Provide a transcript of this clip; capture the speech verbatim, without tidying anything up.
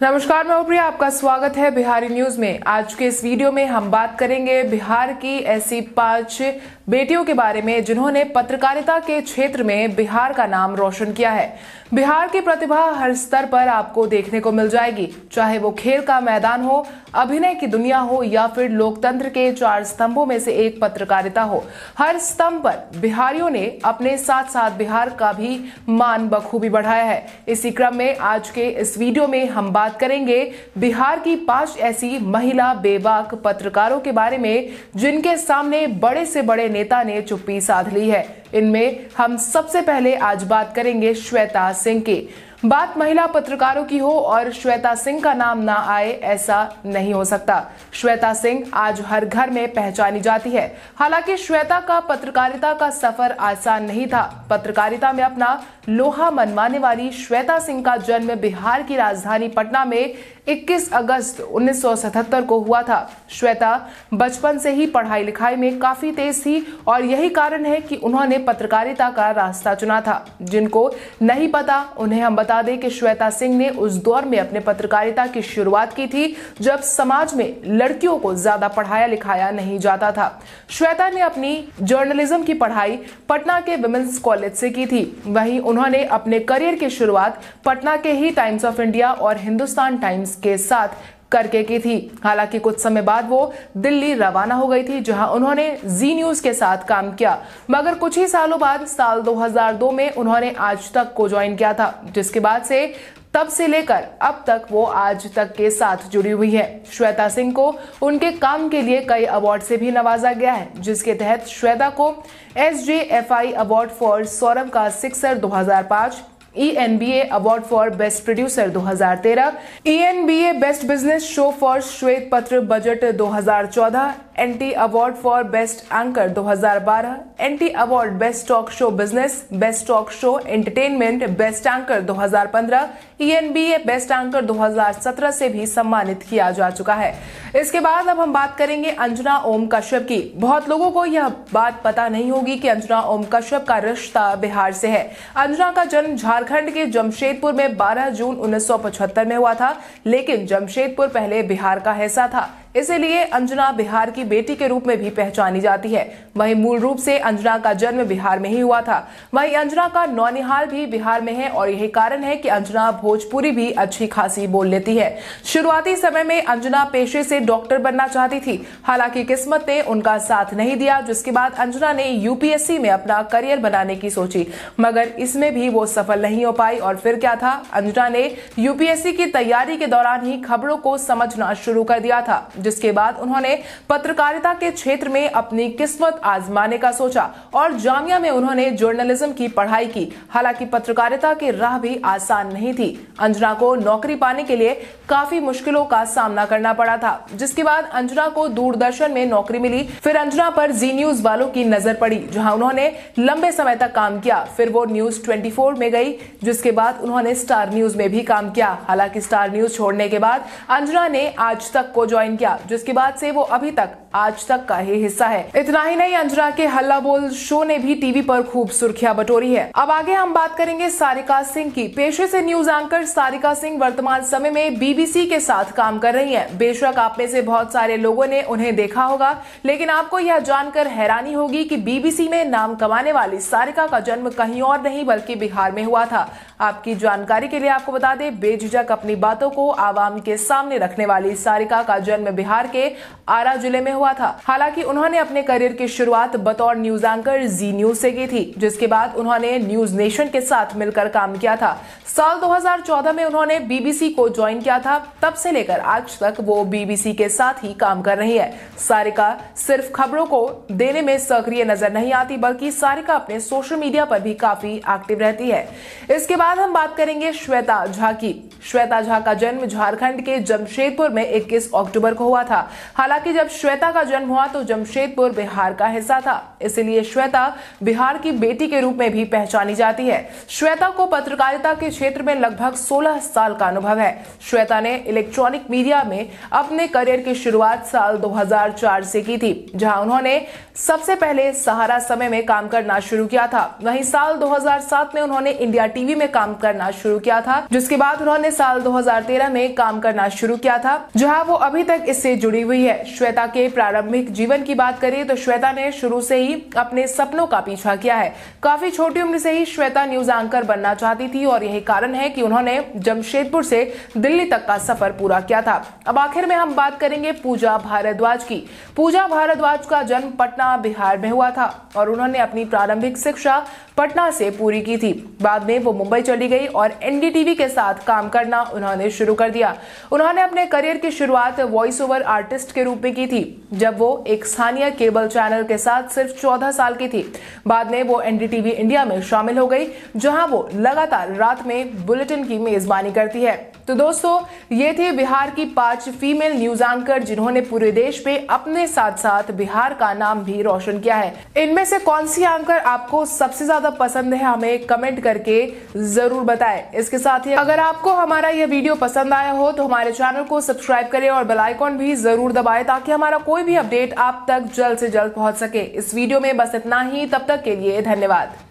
नमस्कार, मैं प्रिया, आपका स्वागत है बिहारी न्यूज में। आज के इस वीडियो में हम बात करेंगे बिहार की ऐसी पांच बेटियों के बारे में जिन्होंने पत्रकारिता के क्षेत्र में बिहार का नाम रोशन किया है। बिहार की प्रतिभा हर स्तर पर आपको देखने को मिल जाएगी, चाहे वो खेल का मैदान हो, अभिनय की दुनिया हो या फिर लोकतंत्र के चार स्तंभों में से एक पत्रकारिता हो। हर स्तंभ पर बिहारियों ने अपने साथ साथ बिहार का भी मान बखूबी बढ़ाया है। इसी क्रम में आज के इस वीडियो में हम बात करेंगे बिहार की पांच ऐसी महिला बेबाक पत्रकारों के बारे में जिनके सामने बड़े से बड़े नेता ने चुप्पी साध ली है। इनमें हम सबसे पहले आज बात करेंगे श्वेता सिंह की। बात महिला पत्रकारों की हो और श्वेता सिंह का नाम ना आए, ऐसा नहीं हो सकता। श्वेता सिंह आज हर घर में पहचानी जाती है। हालांकि श्वेता का पत्रकारिता का सफर आसान नहीं था। पत्रकारिता में अपना लोहा मनवाने वाली श्वेता सिंह का जन्म बिहार की राजधानी पटना में इक्कीस अगस्त उन्नीस सौ सतहत्तर को हुआ था। श्वेता बचपन से ही पढ़ाई लिखाई में काफी तेज थी और यही कारण है कि उन्होंने पत्रकारिता का रास्ता चुना था। जिनको नहीं पता उन्हें हम बता दें कि श्वेता सिंह ने उस दौर में अपने पत्रकारिता की शुरुआत की थी जब समाज में लड़कियों को ज्यादा पढ़ाया लिखाया नहीं जाता था। श्वेता ने अपनी जर्नलिज्म की पढ़ाई पटना के विमेंस कॉलेज से की थी। वहीं उन्होंने अपने करियर की शुरुआत पटना के ही टाइम्स ऑफ इंडिया और हिंदुस्तान टाइम्स के साथ करके की थी। हालांकि कुछ समय बाद वो दिल्ली रवाना हो गई थी, जहां उन्होंने जी न्यूज के साथ काम किया। मगर कुछ ही सालों बाद साल दो हज़ार दो में उन्होंने आज तक को ज्वाइन किया था, जिसके बाद से तब से लेकर अब तक वो आज तक के साथ जुड़ी हुई है। श्वेता सिंह को उनके काम के लिए कई अवार्ड से भी नवाजा गया है, जिसके तहत श्वेता को S J F I award for Saurabh का सिक्सर दो हज़ार पाँच, E N B A award for best producer दो हज़ार तेरह, E N B A best business show for श्वेत पत्र बजट दो हज़ार चौदह, N T award for best anchor दो हज़ार बारह, N T award best talk show business, best talk show entertainment, best anchor दो हज़ार पंद्रह, E N B A best anchor दो हज़ार सत्रह से भी सम्मानित किया जा चुका है। इसके बाद अब हम बात करेंगे अंजना ओम कश्यप की। बहुत लोगों को यह बात पता नहीं होगी कि अंजना ओम कश्यप का रिश्ता बिहार से है। अंजना का जन्म झारखंड के जमशेदपुर में बारह जून उन्नीस सौ पचहत्तर में हुआ था, लेकिन जमशेदपुर पहले बिहार का हिस्सा था, इसीलिए अंजना बिहार की बेटी के रूप में भी पहचानी जाती है। वहीं मूल रूप से अंजना का जन्म बिहार में ही हुआ था। वहीं अंजना का नौनिहाल भी बिहार में है और यही कारण है कि अंजना भोजपुरी भी अच्छी खासी बोल लेती है। शुरुआती समय में अंजना पेशे से डॉक्टर बनना चाहती थी, हालांकि किस्मत ने उनका साथ नहीं दिया, जिसके बाद अंजना ने यू पी एस सी में अपना करियर बनाने की सोची, मगर इसमें भी वो सफल नहीं हो पाई। और फिर क्या था, अंजना ने यू पी एस सी की तैयारी के दौरान ही खबरों को समझना शुरू कर दिया था, जिसके बाद उन्होंने पत्रकारिता के क्षेत्र में अपनी किस्मत आजमाने का सोचा और जामिया में उन्होंने जर्नलिज्म की पढ़ाई की। हालांकि पत्रकारिता की राह भी आसान नहीं थी। अंजना को नौकरी पाने के लिए काफी मुश्किलों का सामना करना पड़ा था, जिसके बाद अंजना को दूरदर्शन में नौकरी मिली। फिर अंजना पर जी न्यूज वालों की नजर पड़ी, जहां उन्होंने लंबे समय तक काम किया। फिर वो न्यूज चौबीस में गई, जिसके बाद उन्होंने स्टार न्यूज में भी काम किया। हालांकि स्टार न्यूज छोड़ने के बाद अंजना ने आज तक को ज्वाइन किया, जिसके बाद से वो अभी तक आज तक का ही हिस्सा है। इतना ही नहीं, अंजना के हल्ला बोल शो ने भी टीवी पर खूब सुर्खियां बटोरी है। अब आगे हम बात करेंगे सारिका सिंह की। पेशे से न्यूज एंकर सारिका सिंह वर्तमान समय में बी बी सी के साथ काम कर रही हैं। बेशक आप में से बहुत सारे लोगों ने उन्हें देखा होगा, लेकिन आपको यह जानकर हैरानी होगी कि बी बी सी में नाम कमाने वाली सारिका का जन्म कहीं और नहीं बल्कि बिहार में हुआ था। आपकी जानकारी के लिए आपको बता दें, बेझिझक अपनी बातों को आवाम के सामने रखने वाली सारिका का जन्म बिहार के आरा जिले में हुआ था। हालांकि उन्होंने अपने करियर की शुरुआत बतौर न्यूज एंकर जी न्यूज से की थी, जिसके बाद उन्होंने न्यूज नेशन के साथ मिलकर काम किया था। साल दो हज़ार चौदह में उन्होंने बी बी सी को ज्वाइन किया था। तब से लेकर आज तक वो बी बी सी के साथ ही काम कर रही है। सारिका सिर्फ खबरों को देने में सक्रिय नजर नहीं आती, बल्कि सारिका अपने सोशल मीडिया पर भी काफी एक्टिव रहती है। इसके बाद हम बात करेंगे श्वेता झा की। श्वेता झा का जन्म झारखंड के जमशेदपुर में इक्कीस अक्टूबर को हुआ था। हालांकि जब श्वेता का जन्म हुआ तो जमशेदपुर बिहार का हिस्सा था, इसलिए श्वेता बिहार की बेटी के रूप में भी पहचानी जाती है। श्वेता को पत्रकारिता के क्षेत्र में लगभग सोलह साल का अनुभव है। श्वेता ने इलेक्ट्रॉनिक मीडिया में अपने करियर की शुरुआत साल दो हज़ार चार से की थी, जहां उन्होंने सबसे पहले सहारा समय में काम करना शुरू किया था। वहीं साल दो हज़ार सात में उन्होंने इंडिया टीवी में काम करना शुरू किया था, जिसके बाद उन्होंने साल दो हज़ार तेरह में काम करना शुरू किया था, जहां वो अभी तक इससे जुड़ी हुई है। श्वेता के प्रारंभिक जीवन की बात करें तो श्वेता ने शुरू से ही अपने सपनों का पीछा किया है। काफी छोटी उम्र से ही श्वेता न्यूज एंकर बनना चाहती थी और यही कारण है कि उन्होंने जमशेदपुर से दिल्ली तक का सफर पूरा किया था। अब आखिर में हम बात करेंगे पूजा भारद्वाज की। पूजा भारद्वाज का जन्म पटना बिहार में हुआ था और उन्होंने अपनी प्रारंभिक शिक्षा पटना से पूरी की थी। बाद में वो मुंबई चली गई और एनडीटीवी के साथ काम करना उन्होंने शुरू कर दिया। उन्होंने अपने करियर की शुरुआत वॉइस ओवर आर्टिस्ट के रूप में की थी, जब वो एक स्थानीय केबल चैनल के साथ सिर्फ चौदह साल की थी। बाद में वो एनडीटीवी इंडिया में शामिल हो गई, जहां वो लगातार रात में बुलेटिन की मेजबानी करती है। तो दोस्तों, ये थे बिहार की पांच फीमेल न्यूज एंकर जिन्होंने पूरे देश में अपने साथ साथ बिहार का नाम भी रोशन किया है। इनमें से कौन सी एंकर आपको सबसे ज्यादा पसंद है, हमें कमेंट करके जरूर बताएं। इसके साथ ही अगर आपको हमारा यह वीडियो पसंद आया हो तो हमारे चैनल को सब्सक्राइब करें और बेल आइकॉन भी जरूर दबाएं, ताकि हमारा कोई भी अपडेट आप तक जल्द से जल्द पहुंच सके। इस वीडियो में बस इतना ही, तब तक के लिए धन्यवाद।